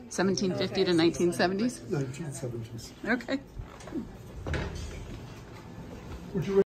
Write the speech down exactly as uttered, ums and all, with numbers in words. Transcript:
seventeen fifty to nineteen seventies? nineteen seventies. Okay. Would you